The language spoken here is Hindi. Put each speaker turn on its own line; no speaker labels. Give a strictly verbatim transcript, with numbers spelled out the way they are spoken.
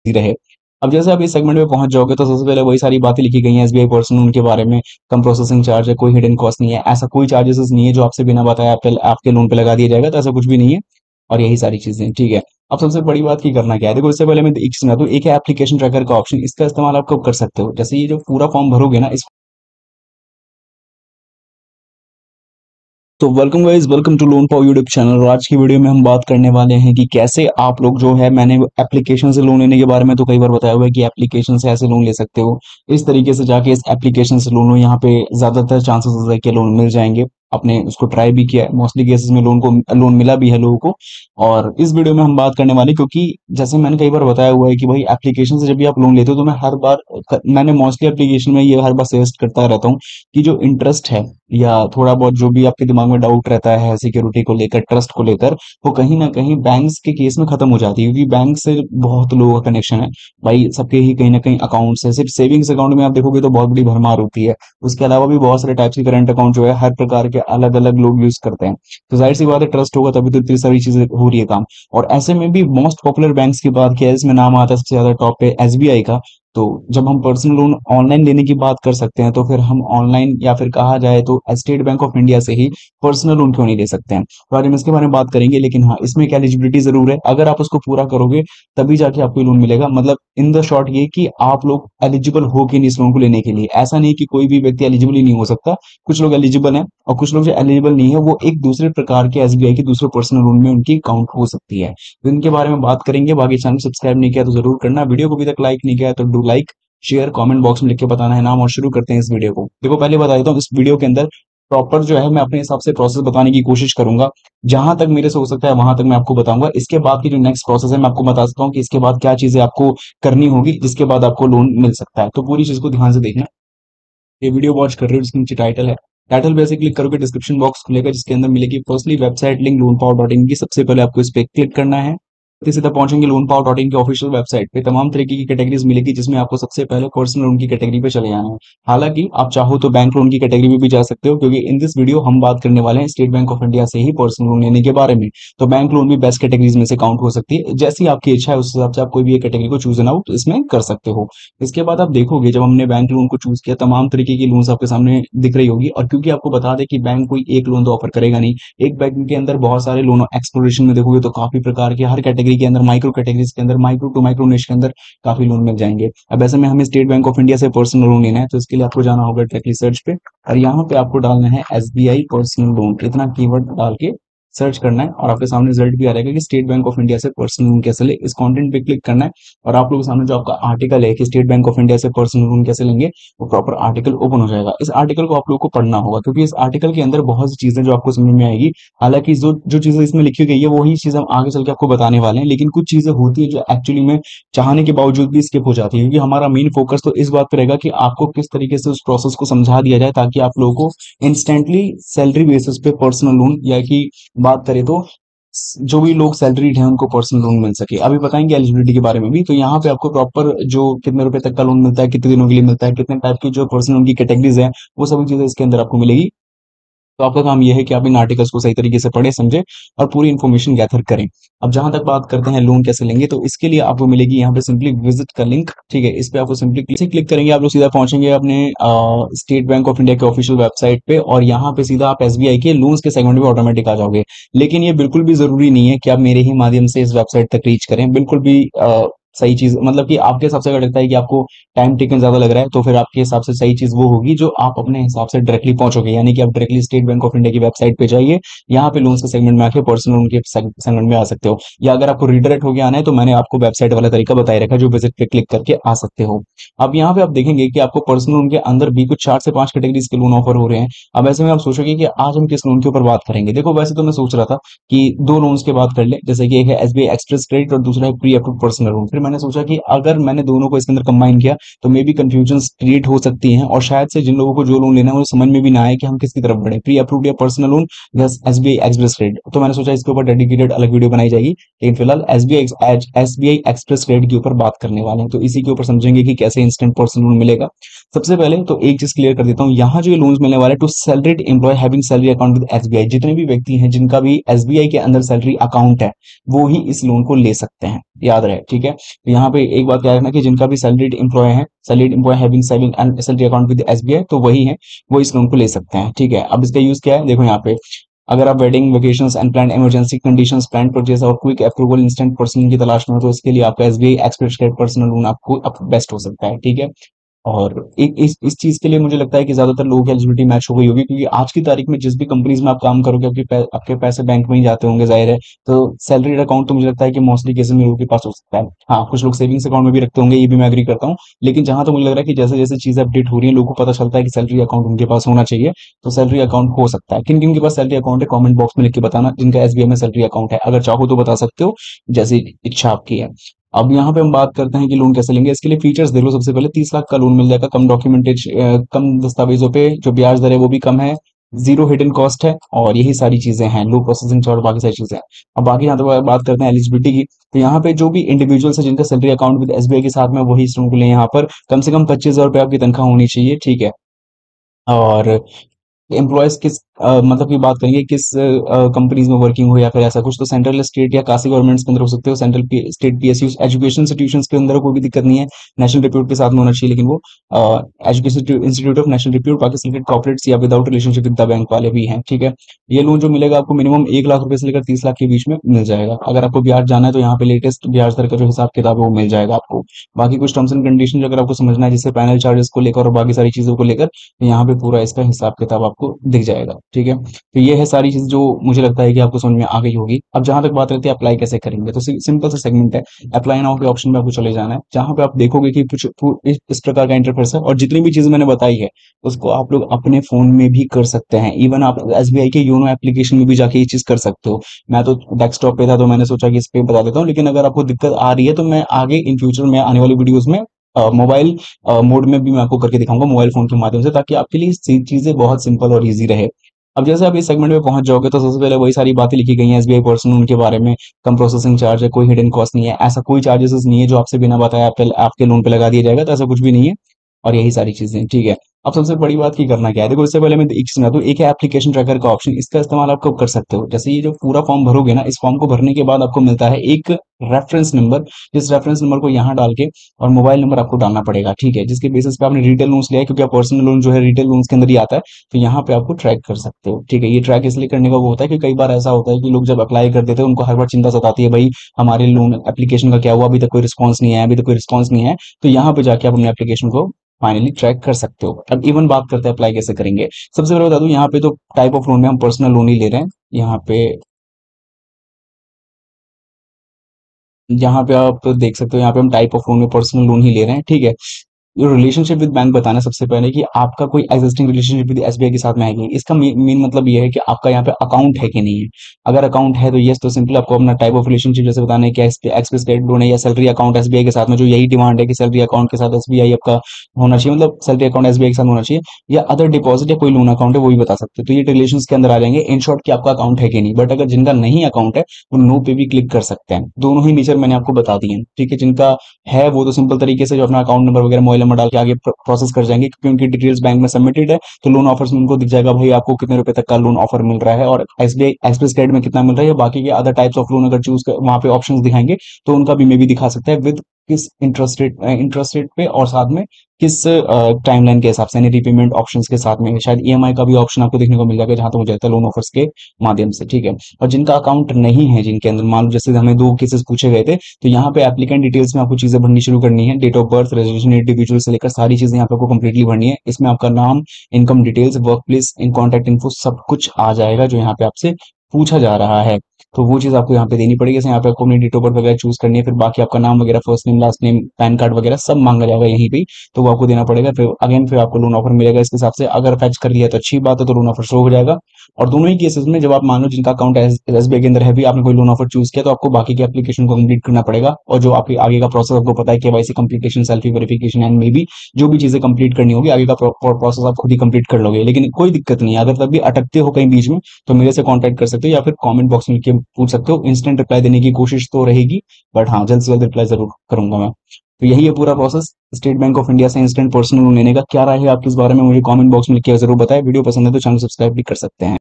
रहे। अब जैसे आप इस सेगमेंट में पहुंच जाओगे तो सबसे पहले वही सारी बातें लिखी गई हैं एसबीआई पर्सनल लोन के बारे में। कम प्रोसेसिंग चार्ज है, कोई हिडन कॉस्ट नहीं है, ऐसा कोई चार्जेस नहीं है जो आपसे बिना बताए आप, आपके लोन पे लगा दिया जाएगा, तो ऐसा कुछ भी नहीं है। और यही सारी चीजें, ठीक है। अब सबसे बड़ी बात की करना क्या है, देखो इससे पहले मैं एक चीज बता दूं, एक है एप्लीकेशन ट्रैकर का ऑप्शन, इसका इस्तेमाल आप कब कर सकते हो, जैसे ये जो पूरा फॉर्म भरोगे ना, इस तो welcome guys, welcome to loan पाओ यूट्यूब चैनल। और आज की वीडियो में हम बात करने वाले हैं कि कैसे आप लोग जो है, मैंने एप्लीकेशन से लोन लेने के बारे में तो कई बार बताया हुआ है कि एप्लीकेशन से ऐसे लोन ले सकते हो, इस तरीके से जाके इस एप्लीकेशन से लोन लो, यहाँ पे ज्यादातर चांसेस होता है कि लोन मिल जाएंगे। आपने उसको ट्राई भी किया है, मोस्टली केसेस में लोन को लोन मिला भी है लोगों को। और इस वीडियो में हम बात करने वाले हैं, क्योंकि जैसे मैंने कई बार बताया हुआ है कि भाई एप्लीकेशन से जब भी आप लोन लेते हो तो मैं हर बार, मैंने मोस्टली एप्लीकेशन में ये हर बार सजेस्ट करता रहता हूँ कि जो इंटरेस्ट है या थोड़ा बहुत जो भी आपके दिमाग में डाउट रहता है सिक्योरिटी को लेकर, ट्रस्ट को लेकर, वो कहीं ना कहीं बैंक्स के केस में खत्म हो जाती है, क्योंकि बैंक से बहुत लोगों का कनेक्शन है भाई, सबके ही कहीं ना कहीं अकाउंट्स है। सिर्फ सेविंग्स अकाउंट में आप देखोगे तो बहुत बड़ी भरमार होती है, उसके अलावा भी बहुत सारे टाइप्स के करंट अकाउंट जो है हर प्रकार के अलग अलग लोग यूज करते हैं। तो जाहिर सी बात है, ट्रस्ट होगा तभी तो इतनी सारी चीजें हो रही है काम। और ऐसे में भी मोस्ट पॉपुलर बैंक्स की बात किया है, इसमें नाम आता है सबसे ज्यादा टॉप पे एसबीआई का। तो जब हम पर्सनल लोन ऑनलाइन लेने की बात कर सकते हैं, तो फिर हम ऑनलाइन या फिर कहा जाए तो स्टेट बैंक ऑफ इंडिया से ही पर्सनल लोन क्यों नहीं ले सकते हैं, तो आज हम इसके बारे में बात करेंगे। लेकिन हाँ, इसमें एक एलिजिबिलिटी जरूर है, अगर आप उसको पूरा करोगे तभी जाके आपको लोन मिलेगा। मतलब इन द शॉर्ट ये कि आप लोग एलिजिबल हो कि नहीं इस लोन को लेने के लिए। ऐसा नहीं कि कोई भी व्यक्ति एलिजिबल ही नहीं हो सकता, कुछ लोग एलिजिबल हैं और कुछ लोग जो एलिजिबल नहीं है वो एक दूसरे प्रकार के एसबीआई के दूसरे पर्सनल लोन में उनकी अकाउंट हो सकती है। तो इनके बारे में बात करेंगे। बाकी चैनल सब्सक्राइब नहीं किया तो जरूर करना, वीडियो को अभी तक लाइक नहीं किया तो do like, share, comment box में लिख के बताना है नाम। और शुरू करते हैं इस वीडियो को। देखो पहले बता देता हूँ, इस वीडियो के अंदर प्रॉपर जो है मैं अपने हिसाब से प्रोसेस बताने की कोशिश करूंगा, जहां तक मेरे से हो सकता है वहां तक मैं आपको बताऊंगा। इसके बाद की जो नेक्स्ट प्रोसेस है मैं आपको बता सकता हूँ कि इसके बाद क्या चीजें आपको करनी होगी जिसके बाद आपको लोन मिल सकता है। तो पूरी चीज को ध्यान से देखना। ये वीडियो वॉच कर रहे हो जिसके नीचे टाइटल है, टाइटल पे ऐसे क्लिक करोगे डिस्क्रिप्शन बॉक्स खुलेगा जिसके अंदर मिलेगी firstly website link loan power dot in की। सबसे पहले आपको इस पे क्लिक करना है, तो सीधा पहुंचेंगे लोन पावर डॉट इन के ऑफिशियल वेबसाइट पे। तमाम तरीके की कैटेगरीज मिलेगी जिसमें आपको सबसे पहले पर्सनल लोन की कैटेगरी पे चले जाना है। हालांकि आप चाहो तो बैंक लोन की कैटेगरी में भी जा सकते हो, क्योंकि इन दिस वीडियो हम बात करने वाले हैं स्टेट बैंक ऑफ इंडिया से ही पर्सनल लोन लेने के बारे में। तो बैंक लोन भी बेस्ट कैटेगरीज में से काउंट हो सकती है, जैसी आपकी इच्छा है उस हिसाब से आप कोई भी एक कैटेगरी को चूज ना हो तो इसमें कर सकते हो। इसके बाद आप देखोगे जब हमने बैंक लोन को चूज किया, तमाम तरीके की लोन्स आपके सामने दिख रही होगी। और क्योंकि आपको बता दें कि बैंक कोई एक लोन तो ऑफर करेगा नहीं, एक बैंक के अंदर बहुत सारे लोन, एक्सप्लोरेशन में देखोगे तो काफी प्रकार के, हर कैटेगरी के अंदर, माइक्रो कैटेगरीज के अंदर, माइक्रो टू माइक्रो निश के अंदर काफी लोन मिल जाएंगे। अब ऐसे में हमें स्टेट बैंक ऑफ इंडिया से पर्सनल लोन लेना है, तो इसके लिए आपको जाना होगा डायरेक्टली सर्च पे, और यहाँ पे आपको डालना है एसबीआई पर्सनल लोन, इतना कीवर्ड डाल के सर्च करना है और आपके सामने रिजल्ट भी आ जाएगा कि स्टेट बैंक ऑफ इंडिया से पर्सनल लोन कैसे ले। इस कंटेंट पे क्लिक करना है और आप लोगों के सामने जो आपका आर्टिकल है कि स्टेट बैंक ऑफ इंडिया से पर्सनल लोन कैसे लेंगे, वो प्रॉपर आर्टिकल ओपन हो जाएगा। इस आर्टिकल को आप लोगों को पढ़ना होगा, क्योंकि इस आर्टिकल के अंदर बहुत सी चीजें जो आपको समझ में आएगी। हालांकि जो जो चीजें इसमें लिखी गई है वही चीजें हम आगे चल के आपको बताने वाले हैं, लेकिन कुछ चीजें होती है जो एक्चुअली में चाहने के बावजूद भी स्किप हो जाती है, क्योंकि हमारा मेन फोकस तो इस बात पे रहेगा कि आपको किस तरीके से उस प्रोसेस को समझा दिया जाए, ताकि आप लोगों को इंस्टेंटली सैलरी बेसिस पे पर्सनल लोन, या कि बात करें तो जो भी लोग सैलरीड हैं उनको पर्सनल लोन मिल सके। अभी बताएंगे एलिजिबिलिटी के बारे में भी। तो यहाँ पे आपको प्रॉपर जो कितने रुपए तक का लोन मिलता है, कितने दिनों के लिए मिलता है, कितने टाइप की जो पर्सनल लोन की कैटेगरीज है, वो सभी चीजें इसके अंदर आपको मिलेगी। तो आपका काम यह है कि आप इन आर्टिकल्स को सही तरीके से पढ़ें, समझें और पूरी इन्फॉर्मेशन गैदर करें। अब जहां तक बात करते हैं लोन कैसे लेंगे, तो इसके लिए आपको मिलेगी यहाँ पे सिंपली विजिट का लिंक, ठीक है। इस पे आपको सिंपली क्लिक करेंगे, आप लोग सीधा पहुंचेंगे अपने स्टेट बैंक ऑफ इंडिया के ऑफिशियल वेबसाइट पे, और यहाँ पे सीधा आप एसबीआई के लोन्स के सेगमेंट में ऑटोमेटिक आ जाओगे। लेकिन ये बिल्कुल भी जरूरी नहीं है कि आप मेरे ही माध्यम से इस वेबसाइट तक रीच करें, बिल्कुल भी अ, सही चीज, मतलब कि आपके हिसाब से अगर लगता है कि आपको टाइम टेकन ज्यादा लग रहा है, तो फिर आपके हिसाब से सही चीज वो होगी जो आप अपने हिसाब से डायरेक्टली पहुंचोगे। यानी कि आप directly State Bank of India की वेबसाइट पे जाइए, यहाँ पे लोन्स के सेगमेंट में आके पर्सनल लोन के सेगमेंट में आ सकते हो। या अगर आपको रिडायरेक्ट होके आना है तो मैंने आपको वेबसाइट वाला तरीका बताया रखा है, जो विजिट पे क्लिक करके आ सकते हो। अब यहाँ पे आप देखेंगे कि आपको पर्सनल लोन के अंदर भी कुछ चार से पांच कैटेगरीज के लोन ऑफर हो रहे हैं। अब ऐसे में आप सोचोगे कि आज हम किस लोन के ऊपर बात करेंगे। देखो वैसे तो मैं सोच रहा था कि दो लोन्स की बात कर ले, जैसे कि एक है एसबीआई एक्सप्रेस क्रेडिट और दूसरा है प्री अप्रूव्ड पर्सनल लोन। फिर मैंने सोचा कि अगर मैंने दोनों को इसके अंदर कंबाइन किया तो मे भी कंफ्यूजन क्रिएट हो सकती हैं, और शायद से जिन लोगों को जो लोन लेना है वो समझ में भी ना आए कि हम किसकी तरफ बढ़े, प्री अप्रूव्ड या पर्सनल लोन या एसबीआई एक्सप्रेस क्रेडिट। तो मैंने सोचा इसके ऊपर डेडिकेटेड अलग वीडियो बनाई जाएगी, लेकिन फिलहाल एसबीआई एसबीआई एक्सप्रेस क्रेडिट के ऊपर बात करने वाले हैं। तो इसी के ऊपर समझेंगे कि कैसे इंस्टेंट पर्सनल लोन मिलेगा। सबसे पहले तो एक चीज क्लियर कर देता हूँ, यहाँ जो लोन्स मिलने वाले to salaried employ having salary account with SBI, जितने भी व्यक्ति हैं जिनका भी एसबीआई के अंदर सैलरी अकाउंट है वो ही इस लोन को ले सकते हैं, याद रहे, ठीक है। तो यहाँ पे एक बात क्या रखना कि जिनका भी सैलरीड एम्प्लॉय है, salaried employ having saving and salary account with SBI, तो वही है, वो इस लोन को ले सकते हैं। ठीक है, अब इसका यूज क्या है देखो यहाँ पे, अगर आप wedding, vacations and plan emergency conditions, plan purchase और क्विक अप्रूवल इंस्टेंट पर्सन की तलाश में हो, तो इसके लिए आपका SBI express credit personal loan आपको बेस्ट हो सकता है। ठीक है, और इ, इस इस चीज के लिए मुझे लगता है कि ज्यादातर लोगों की एलिजिबिलिटी मैच हो गई होगी, क्योंकि आज की तारीख में जिस भी कंपनीज में आप काम करोगे आपके पै, आपके पैसे बैंक में ही जाते होंगे, जाहिर है। तो सैलरी अकाउंट तो मुझे लगता है कि मोस्टली केसेस में लोगों के पास हो सकता है। हाँ, कुछ लोग सेविंग्स अकाउंट में भी रखते होंगे, ये भी मैं एग्री करता हूँ। लेकिन जहां तक मुझे लग रहा है कि जैसे जैसे चीजें अपडेट हो रही है, लोगों को पता चलता है कि सैलरी अकाउंट उनके पास होना चाहिए, तो सैलरी अकाउंट हो सकता है। किन किन के पास सैलरी अकाउंट है कमेंट बॉक्स में लिख के बताना, जिनका एसबीआई में सैलरी अकाउंट है, अगर चाहो तो बता सकते हो, जैसी इच्छा आपकी है। अब यहाँ पे हम बात करते हैं कि लोन कैसे लेंगे। इसके लिए फीचर्स देख लो, सबसे पहले तीस लाख का लोन मिल जाएगा, कम डॉक्यूमेंटेज, कम दस्तावेजों पे, जो ब्याज दर है वो भी कम है, जीरो हिडन कॉस्ट है, और यही सारी चीजें हैं, लो प्रोसेसिंग चार्ज, बाकी सारी चीजें हैं। अब बाकी यहाँ तो बात करते हैं एलिजिबिलिटी की, तो यहाँ पे जो भी इंडिविजुअल्स है जिनका सैलरी अकाउंट विद एसबीआई के साथ में, वही स्टूडेंट के लिए यहाँ पर कम से कम पच्चीस हजार रुपये आपकी तनख्वाह होनी चाहिए। ठीक है, और एम्प्लॉयज किस अ, मतलब की बात करेंगे किस कंपनीज में वर्किंग हो या फिर ऐसा कुछ, तो सेंट्रल, स्टेट या कासी गवर्नमेंट्स के अंदर हो सकते हो, central state PSU, education institutions के अंदर कोई भी दिक्कत नहीं है, नेशनल रिप्यूट के साथ में होना चाहिए, लेकिन वो education institute of national repute, बाकी सिलेक्टेड कॉर्पोरेट्स या without relationship with the bank वाले भी हैं। ठीक है, ये लोन जो मिलेगा आपको मिनिमम एक लाख रुपए से लेकर तीस लाख के बीच में मिल जाएगा। अगर आपको ब्याज जाना है तो यहाँ पे लेटेस्ट ब्याज दर का जो हिसाब किताब है वो मिल जाएगा आपको। बाकी कुछ टर्म्स एंड कंडीशन अगर आपको समझना है, जैसे पैनल चार्जेस को लेकर और बाकी सारी चीजों को लेकर, तो यहाँ पे पूरा इसका हिसाब किताब आपको दिख जाएगा। ठीक है, तो ये है सारी चीज जो मुझे लगता है कि आपको समझ में आ गई होगी। अब जहां तक बात रहती है अप्लाई कैसे करेंगे, तो सिंपल सा सेगमेंट है, अप्लाई नाउ के ऑप्शन में आपको चले जाना है, जहां पे आप देखोगे कि कुछ पू- इस, इस प्रकार का इंटरफेस है, और जितनी भी चीजें मैंने बताई है उसको आप लोग अपने फोन में भी कर सकते हैं। इवन आप एसबीआई के योनो एप्लीकेशन में भी जाके ये चीज कर सकते हो। मैं तो डेस्कटॉप पे था तो मैंने सोचा कि इस पे बता देता हूँ, लेकिन अगर आपको दिक्कत आ रही है तो मैं आगे इन फ्यूचर में आने वाली वीडियोस में मोबाइल मोड में भी मैं आपको करके दिखाऊंगा, मोबाइल फोन के माध्यम से, ताकि आपके लिए सी- चीजें बहुत सिंपल और इजी रहे। अब जैसे आप इस सेगमेंट में पहुंच जाओगे तो सबसे पहले वही सारी बातें लिखी गई हैं एसबीआई पर्सनल उनके बारे में, कम प्रोसेसिंग चार्ज है, कोई हिडन कॉस्ट नहीं है, ऐसा कोई चार्जेस नहीं है जो आपसे बिना बताए आपके आपके लोन पे लगा दिया जाएगा, तो ऐसा कुछ भी नहीं है, और यही सारी चीजें। ठीक है, अब सबसे बड़ी बात की करना क्या है, देखो इससे पहले मैं एक चीज बताऊं, एक है एप्लीकेशन ट्रैकर का ऑप्शन, इसका इस्तेमाल आप कब कर सकते हो, जैसे ये जो पूरा फॉर्म भरोगे ना, इस फॉर्म को भरने के बाद आपको मिलता है एक रेफरेंस नंबर, जिस रेफरेंस नंबर को यहाँ डाल के और मोबाइल नंबर आपको डालना पड़ेगा। ठीक है, जिसके बेसिस पे आपने रिटेल लोन्स लिया है, क्योंकि पर्सनल लोन जो है रिटेल लोन्स के अंदर ही आता है, तो यहाँ पे आपको ट्रैक कर सकते हो। ठीक है, ये ट्रैक इसलिए करने का वो होता है कि कई बार ऐसा होता है कि लोग जब अप्लाई कर देते हैं उनको हर बार चिंता सताती है, भाई हमारे लोन एप्लीकेशन का क्या हुआ, अभी तक कोई रिस्पॉन्स नहीं आया, अभी तक कोई रिस्पॉन्स नहीं है। तो यहाँ पे जाके आप अपने एप्लीकेशन को फाइनली ट्रैक कर सकते हो। अब इवन बात करते हैं अप्लाई कैसे करेंगे। सबसे पहले बता दूं, यहाँ पे तो टाइप ऑफ लोन में हम पर्सनल लोन ही ले रहे हैं। यहाँ पे यहाँ पे आप देख सकते हो, यहाँ पे हम टाइप ऑफ लोन में पर्सनल लोन ही ले रहे हैं। ठीक है, ये रिलेशनशिप विद बैंक बताना सबसे पहले कि आपका कोई एग्जिस्टिंग रिलेशनशिप विद एसबीआई के साथ में है कि नहीं। इसका मेन मतलब ये है कि आपका यहाँ पे अकाउंट है कि नहीं है। अगर अकाउंट है तो यस, तो सिंपल आपको अपना टाइप ऑफ रिलेशनशिप जैसे बताना है कि एक्सप्रेस क्रेडिट लोन है या सैलरी अकाउंट एसबीआई के साथ में, जो यही डिमांड है कि सैलरी अकाउंट के साथ एसबीआई आपका होना चाहिए, मतलब सैलरी अकाउंट एसबीआई के साथ होना चाहिए, या अदर डिपॉजिट या कोई लोन अकाउंट है वो भी बता सकते हो। तो ये रिलेशन के अंदर आ जाएंगे, इन शॉर्ट कि आपका अकाउंट है कि नहीं। बट अगर जिनका नहीं अकाउंट है वो नो पे भी क्लिक कर सकते हैं, दोनों ही नेचर मैंने आपको बता दिए हैं। ठीक है, जिनका है वो तो सिंपल तरीके से जो अपना अकाउंट नंबर वगैरह मोबाइल नंबर डाल के आगे प्रोसेस कर जाएंगे, क्योंकि उनकी डिटेल्स बैंक में सबमिटेड है। तो लोन ऑफर्स में उनको दिख जाएगा भाई आपको कितने रुपए तक का लोन ऑफर मिल रहा है, और एसबीआई एक्सप्रेस क्रेडिट में कितना मिल रहा है, या बाकी के अदर टाइप्स ऑफ लोन अगर चूज कर वहां पे ऑप्शंस दिखाएंगे तो उनका भी मे भी दिखा सकता है, विद किस इंटरेस्ट रेट इंटरेस्ट रेट पे, और साथ में किस टाइमलाइन के हिसाब से, यानी रिपेमेंट ऑप्शंस के साथ में शायद ईएमआई का भी ऑप्शन आपको देखने को मिल जाएगा, जहां तक मुझे लगता है लोन ऑफर्स के माध्यम से। ठीक है, और जिनका अकाउंट नहीं है, जिनके अंदर मान लो जैसे हमें दो केसेस पूछे गए थे, तो यहाँ पे एप्लीकेंट डिटेल्स में आपको चीजें भरनी शुरू करनी है, date of birth, resolution, individual से लेकर सारी चीजें यहाँ पे आपको कंप्लीटली भरनी है। इसमें आपका नाम, income details, work place, in contact info सब कुछ आ जाएगा जो यहाँ पे आपसे पूछा जा रहा है। तो वो चीज आपको यहाँ पे देनी पड़ेगी। जैसे यहाँ पे आपको अपनी डेट ऑफ बर्थ वगैरह चूज करनी है, फिर बाकी आपका नाम वगैरह, first name, last name, PAN card वगैरह सब मांगा जाएगा यहीं पे ही, तो वो आपको देना पड़ेगा। फिर अगेन फिर आपको लोन ऑफर मिलेगा इसके हिसाब से। अगर फैच कर लिया तो अच्छी बात है, तो लोन ऑफर शो हो जाएगा। और दोनों ही केसेस में जब आप मान लो जिनका अकाउंट एसबीआई के अंदर है भी, आपने कोई लोन ऑफर चूज किया, तो आपको बाकी के एप्लीकेशन को कंप्लीट करना पड़ेगा, और जो आपके आगे का प्रोसेस आपको पता है, KYC completion, selfie verification and may be जो भी चीजें कंप्लीट करनी होगी, आगे का प्रोसेस आप खुद ही कंप्लीट कर लोगे। लेकिन कोई दिक्कत नहीं है, अगर तब भी अटकते हो कहीं बीच में तो मेरे से कांटेक्ट कर सकते हो, या फिर कमेंट बॉक्स में लिख के पूछ सकते हो। इंस्टेंट रिप्लाई देने की कोशिश तो रहेगी, बट हाँ, जल्द से जल्द रिप्लाई जरूर करूंगा मैं। तो यही है पूरा process State Bank of India से इंस्टेंट पर्सनल लोन लेने का। क्या राय है आपकी इस बारे में, मुझे कमेंट बॉक्स में लिख के जरूर बताएं। वीडियो पसंद है तो चैनल सब्सक्राइब भी कर सकते हैं।